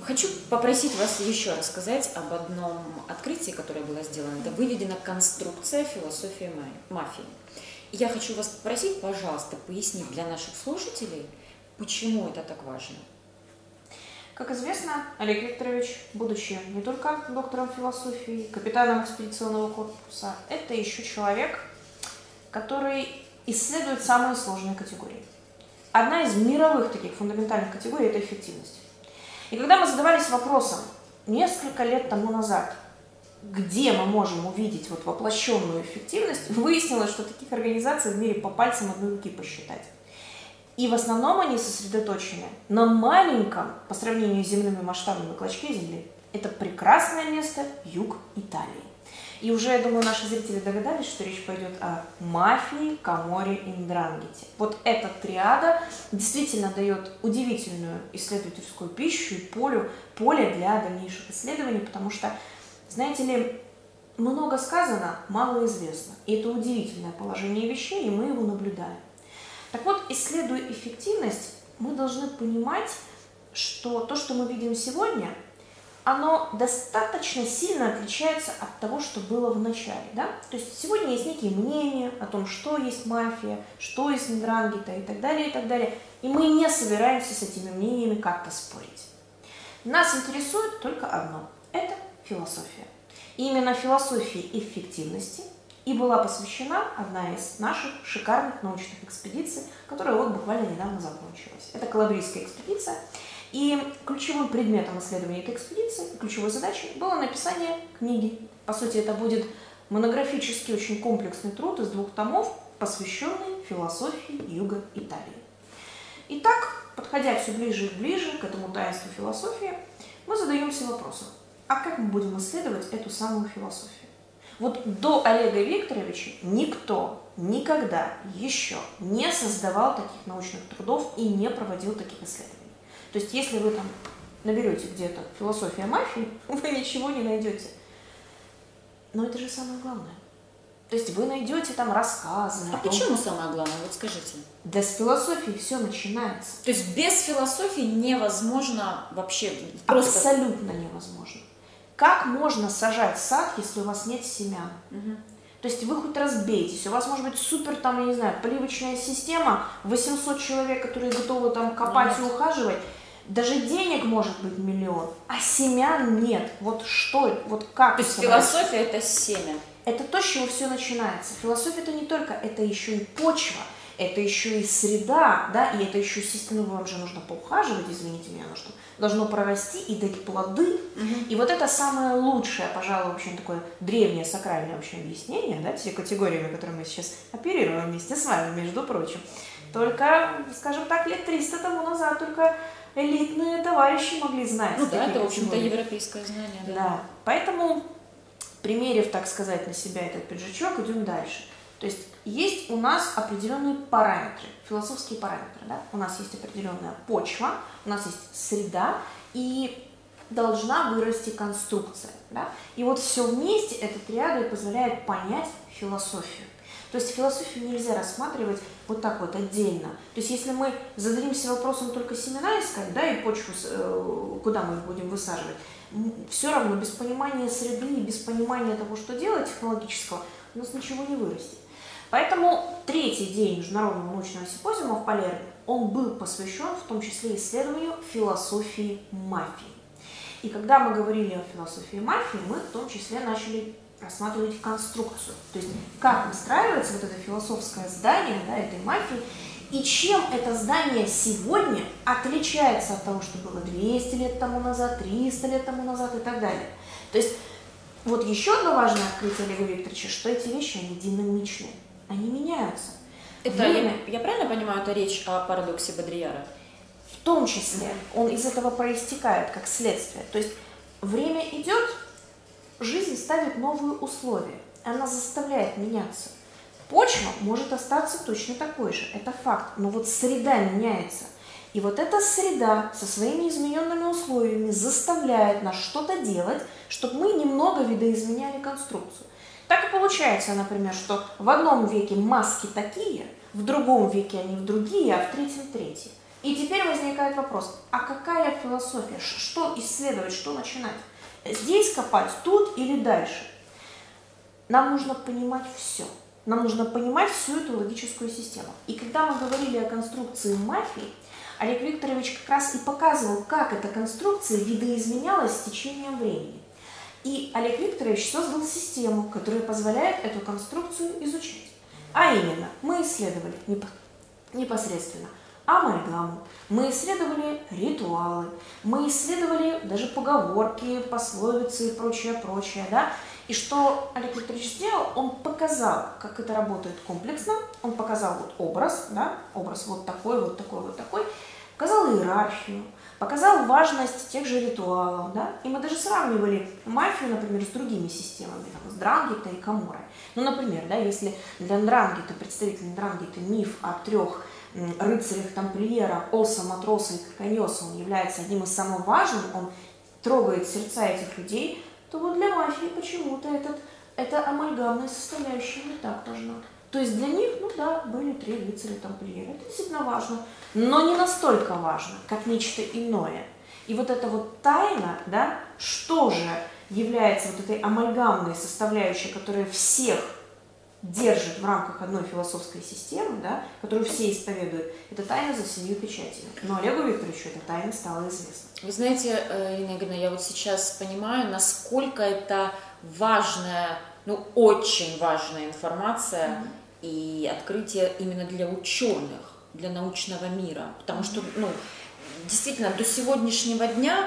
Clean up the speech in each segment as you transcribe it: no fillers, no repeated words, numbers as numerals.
Хочу попросить вас еще рассказать об одном открытии, которое было сделано. Это выведена конструкция философии мафии. И я хочу вас попросить, пожалуйста, пояснить для наших слушателей, почему это так важно. Как известно, Олег Викторович, будучи не только доктором философии, капитаном экспедиционного корпуса, это еще человек, который исследует самые сложные категории. Одна из мировых таких фундаментальных категорий – это эффективность. И когда мы задавались вопросом несколько лет тому назад, где мы можем увидеть вот воплощенную эффективность, выяснилось, что таких организаций в мире по пальцам одной руки посчитать. И в основном они сосредоточены на маленьком, по сравнению с земными масштабами, клочке земли. Это прекрасное место – юг Италии. И уже, я думаю, наши зрители догадались, что речь пойдет о мафии, Каморре и 'Ндрангете. Вот эта триада действительно дает удивительную исследовательскую пищу и поле для дальнейших исследований, потому что, знаете ли, много сказано, мало известно. И это удивительное положение вещей, и мы его наблюдаем. Так вот, исследуя эффективность, мы должны понимать, что то, что мы видим сегодня, оно достаточно сильно отличается от того, что было в начале. Да? То есть сегодня есть некие мнения о том, что есть мафия, что есть 'Ндрангета и так далее, и так далее. И мы не собираемся с этими мнениями как-то спорить. Нас интересует только одно – это философия. И именно философии эффективности и была посвящена одна из наших шикарных научных экспедиций, которая вот буквально недавно закончилась. Это Калабрийская экспедиция. И ключевым предметом исследования этой экспедиции, ключевой задачей было написание книги. По сути, это будет монографический, очень комплексный труд из 2 томов, посвященный философии юга Италии. Итак, подходя все ближе и ближе к этому таинству философии, мы задаемся вопросом, а как мы будем исследовать эту самую философию? Вот до Олега Викторовича никто никогда еще не создавал таких научных трудов и не проводил таких исследований. То есть, если вы там наберете где-то философия мафии, вы ничего не найдете. Но это же самое главное. То есть, вы найдете там рассказы. А почему самое главное? Вот скажите. Да с философии все начинается. То есть, без философии невозможно вообще просто... Абсолютно невозможно. Как можно сажать сад, если у вас нет семян? То есть вы хоть разбейтесь, у вас может быть супер, там, я не знаю, поливочная система, 800 человек, которые готовы там копать и ухаживать, даже денег может быть 1 миллион, а семян нет. Вот что, вот как? То есть философия – это семя. Это то, с чего все начинается. Философия – это не только, это еще и почва, это еще и среда, да, и это еще, естественно, вам же нужно поухаживать, извините меня, что должно прорасти и дать плоды. И вот это самое лучшее, пожалуй, очень такое древнее сакральное вообще объяснение, да, те категориями, которые мы сейчас оперируем вместе с вами, между прочим. Только, скажем так, лет 300 тому назад только элитные товарищи могли знать. Ну да, это, в общем-то, европейское знание. Да, поэтому, примерив, так сказать, на себя этот пиджачок, идем дальше. То есть у нас определенные параметры, философские параметры. Да? У нас есть определенная почва, у нас есть среда, и должна вырасти конструкция. Да? И вот все вместе эта триада и позволяет понять философию. То есть философию нельзя рассматривать вот так вот отдельно. То есть если мы зададимся вопросом только семена искать, да, и почву, куда мы их будем высаживать, все равно без понимания среды и без понимания того, что делать технологического, у нас ничего не вырастет. Поэтому 3-й день Международного научного симпозиума в Палермо, он был посвящен в том числе исследованию философии мафии. И когда мы говорили о философии мафии, мы в том числе начали рассматривать конструкцию. То есть как выстраивается вот это философское здание, да, этой мафии, и чем это здание сегодня отличается от того, что было 200 лет тому назад, 300 лет тому назад и так далее. То есть вот еще одно важное открытие Олега Викторовича, что эти вещи, они динамичные, они меняются. Это, я правильно понимаю, это речь о парадоксе Бодрияра? В том числе, он из этого проистекает как следствие. То есть время идет, жизнь ставит новые условия, она заставляет меняться. Почва может остаться точно такой же, это факт, но вот среда меняется. И вот эта среда со своими измененными условиями заставляет нас что-то делать, чтобы мы немного видоизменяли конструкцию. Так и получается, например, что в одном веке маски такие, в другом веке они в другие, а в третьем третьи. И теперь возникает вопрос, а какая философия? Что исследовать, что начинать? Здесь копать, тут или дальше? Нам нужно понимать все. Нам нужно понимать всю эту логическую систему. И когда мы говорили о конструкции мафии, Олег Викторович как раз и показывал, как эта конструкция видоизменялась с течением времени. И Олег Викторович создал систему, которая позволяет эту конструкцию изучать. А именно, мы исследовали непосредственно амальгаму, мы исследовали ритуалы, мы исследовали даже поговорки, пословицы и прочее, да. И что Олег Викторович сделал, он показал, как это работает комплексно, он показал вот образ, да, образ вот такой, вот такой, вот такой, показал иерархию, показал важность тех же ритуалов, да, и мы даже сравнивали мафию, например, с другими системами, там, с Дрангета и Каморой. Ну, например, да, если для Дрангета, представитель Дрангета, миф о трех рыцарях-тамплиерах Олса, Матроса и Коконьоса, он является одним из самых важных, он трогает сердца этих людей, то вот для мафии почему-то эта амальгамная составляющая не так важна. То есть для них, ну да, были три рыцаря-тамплиера, это действительно важно, но не настолько важно, как нечто иное. И вот эта вот тайна, да, что же является вот этой амальгамной составляющей, которая всех держит в рамках одной философской системы, да, которую все исповедуют, это тайна за 7 печатями. Но Олегу Викторовичу эта тайна стала известна. Вы знаете, Ирина Игоревна, я вот сейчас понимаю, насколько это важная, ну, очень важная информация и открытие именно для ученых, для научного мира. Потому что, ну, действительно, до сегодняшнего дня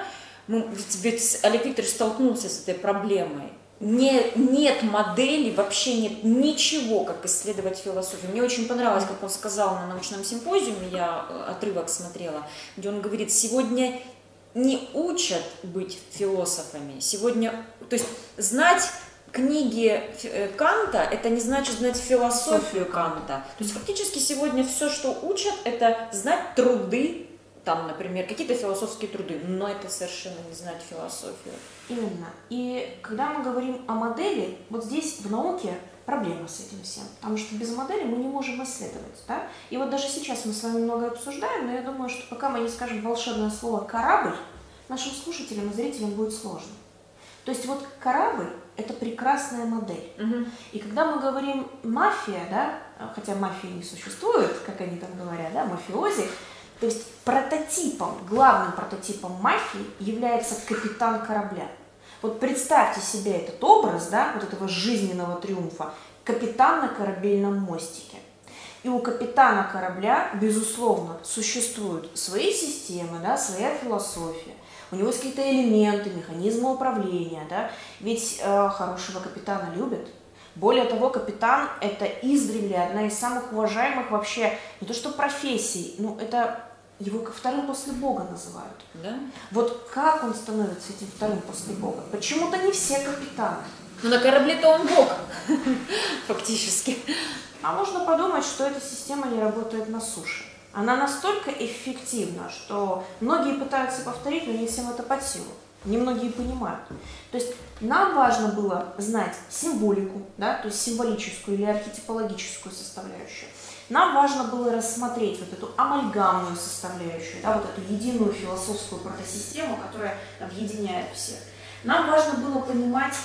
ведь Олег Викторович столкнулся с этой проблемой. Нет модели, вообще нет ничего, как исследовать философию. Мне очень понравилось, как он сказал на научном симпозиуме, я отрывок смотрела, где он говорит, сегодня не учат быть философами, сегодня, то есть знать книги Канта, это не значит знать философию Канта. То есть фактически сегодня все, что учат, это знать труды, там, например, какие-то философские труды, но это совершенно не знать философию. Именно. И когда мы говорим о модели, вот здесь в науке проблема с этим всем, потому что без модели мы не можем исследовать. Да? И вот даже сейчас мы с вами многое обсуждаем, но я думаю, что пока мы не скажем волшебное слово «корабль», нашим слушателям и зрителям будет сложно. То есть вот корабль – это прекрасная модель. И когда мы говорим «мафия», да, хотя мафии не существует, как они там говорят, да, мафиози, то есть прототипом, главным прототипом мафии является капитан корабля. Вот представьте себе этот образ, да, вот этого жизненного триумфа, капитан на корабельном мостике. И у капитана корабля, безусловно, существуют свои системы, да, своя философия. У него есть какие-то элементы, механизмы управления. Да? Ведь хорошего капитана любят. Более того, капитан – это издревле одна из самых уважаемых вообще, не то что профессий, ну это его вторым после Бога называют. Да? Вот как он становится этим вторым после Бога? Почему-то не все капитаны. Ну на корабле-то он Бог, фактически. А можно подумать, что эта система не работает на суше. Она настолько эффективна, что многие пытаются повторить, но не всем это под силу. Немногие понимают. То есть нам важно было знать символику, да, то есть символическую или архетипологическую составляющую. Нам важно было рассмотреть вот эту амальгамную составляющую, да, вот эту единую философскую протосистему, которая объединяет всех. Нам важно было понимать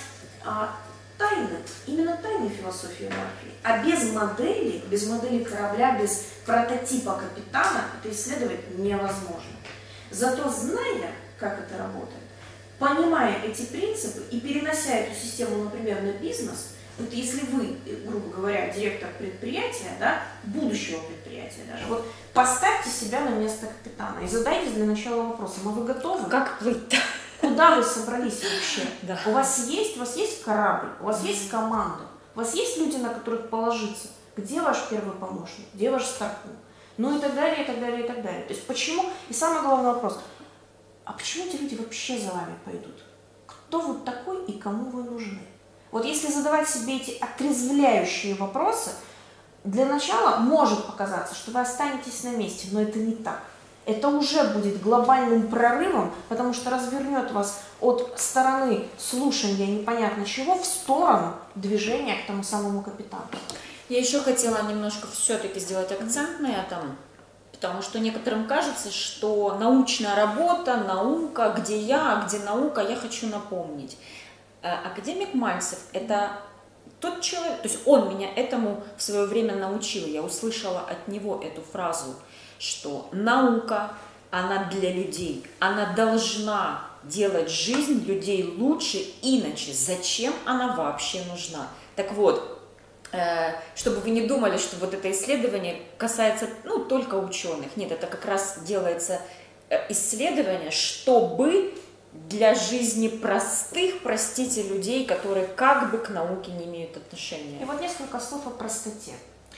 тайны, именно тайны философии мафии. А без модели корабля, без прототипа капитана это исследовать невозможно. Зато зная, как это работает, понимая эти принципы и перенося эту систему, например, на бизнес, вот если вы, грубо говоря, директор предприятия, да, будущего предприятия даже, вот поставьте себя на место капитана и задайте для начала вопросом, а вы готовы? Как плыть-то? Куда вы собрались вообще? Да. У вас есть корабль, у вас есть команда, у вас есть люди, на которых положиться. Где ваш первый помощник? Где ваш старпом? Ну и так далее, и так далее, и так далее. То есть почему? И самый главный вопрос. А почему эти люди вообще за вами пойдут? Кто вы такой и кому вы нужны? Вот если задавать себе эти отрезвляющие вопросы, для начала может показаться, что вы останетесь на месте, но это не так. Это уже будет глобальным прорывом, потому что развернет вас от стороны слушания непонятно чего в сторону движения к тому самому капитану. Я еще хотела немножко все-таки сделать акцент на этом. Потому что некоторым кажется, что научная работа, наука, где я, где наука, я хочу напомнить. Академик Мальцев – это тот человек, то есть он меня этому в свое время научил. Я услышала от него эту фразу, что наука, она для людей, она должна делать жизнь людей лучше, иначе зачем она вообще нужна? Так вот, чтобы вы не думали, что вот это исследование касается, ну, только ученых. Нет, это как раз делается исследование, чтобы для жизни простых, простите, людей, которые как бы к науке не имеют отношения. И вот несколько слов о простоте.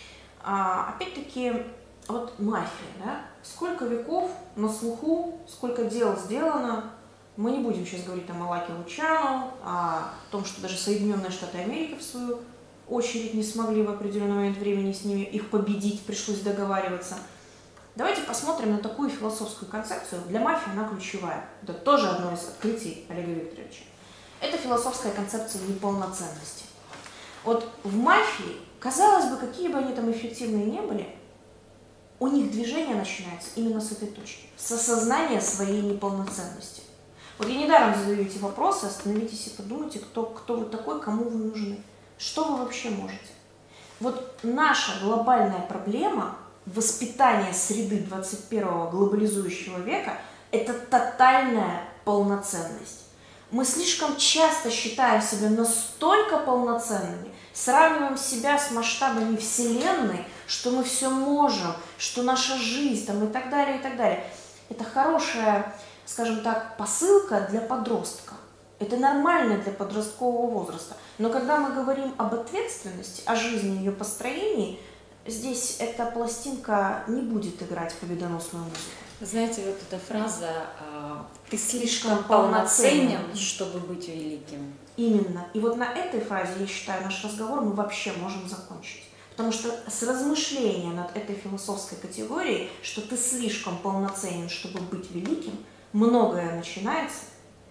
Опять-таки, вот мафия, да? Сколько веков на слуху, сколько дел сделано. Мы не будем сейчас говорить там о Лаки Лучано, о том, что даже Соединенные Штаты Америки в свою очередь не смогли в определенный момент времени с ними их победить, пришлось договариваться. Давайте посмотрим на такую философскую концепцию. Для мафии она ключевая. Это тоже одно из открытий Олега Викторовича. Это философская концепция неполноценности. Вот в мафии, казалось бы, какие бы они там эффективные не были, у них движение начинается именно с этой точки, с осознания своей неполноценности. Вот я недаром задаю эти вопросы, остановитесь и подумайте, кто вы такой, кому вы нужны, что вы вообще можете. Вот наша глобальная проблема воспитания среды 21-го глобализующего века – это тотальная полноценность. Мы слишком часто считаем себя настолько полноценными, сравниваем себя с масштабами Вселенной, что мы все можем, что наша жизнь там, и так далее, и так далее. Это хорошая, скажем так, посылка для подростка. Это нормально для подросткового возраста. Но когда мы говорим об ответственности, о жизни, ее построении, здесь эта пластинка не будет играть победоносную музыку. Знаете, вот эта фраза «ты слишком полноценен, чтобы быть великим». Именно. И вот на этой фразе, я считаю, наш разговор мы вообще можем закончить. Потому что с размышления над этой философской категорией, что ты слишком полноценен, чтобы быть великим, многое начинается,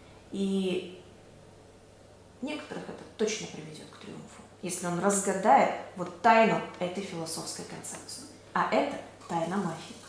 и некоторых это точно приведет к триумфу, если он разгадает вот тайну этой философской концепции. А это тайна мафии.